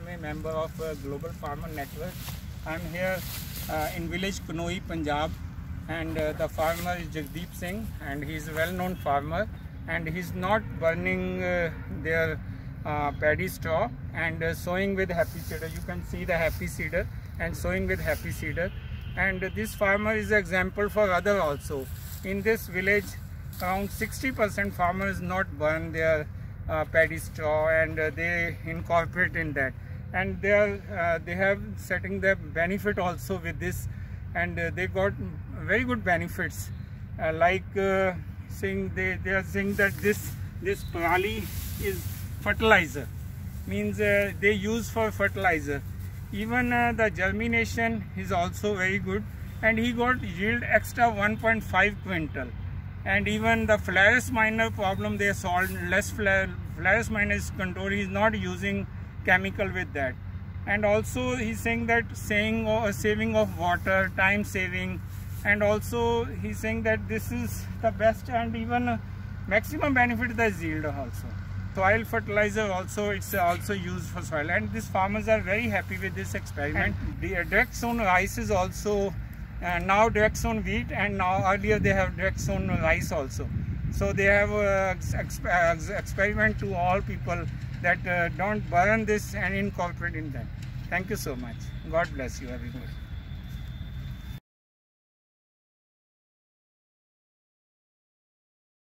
I'm a member of Global Farmer Network. I'm here in village Kanoi, Punjab, and the farmer is Jagdeep Singh, and he's a well-known farmer, and he's not burning their paddy straw and sowing with happy seeder. You can see the happy seeder and sowing with happy seeder. And this farmer is an example for other also. In this village, around 60% farmers not burn their paddy straw, and they incorporate in that, and they have setting the benefit also with this, and they got very good benefits, saying they are saying that this parali is fertilizer, means they use for fertilizer. Even the germination is also very good, and he got yield extra 1.5 quintal. And even the Phalaris minor problem they solved, less Phalaris minor is controlled. He is not using chemical with that. And also he's saying that saving of water, time saving, and also he's saying that this is the best, and even maximum benefit is the yield also. Soil fertilizer also, it's also used for soil, and these farmers are very happy with this experiment. And the direct sown rice is also now direct sown wheat, and now earlier they have direct sown rice also. So they have experiment to all people that don't burn this and incorporate in that. Thank you so much. God bless you everybody.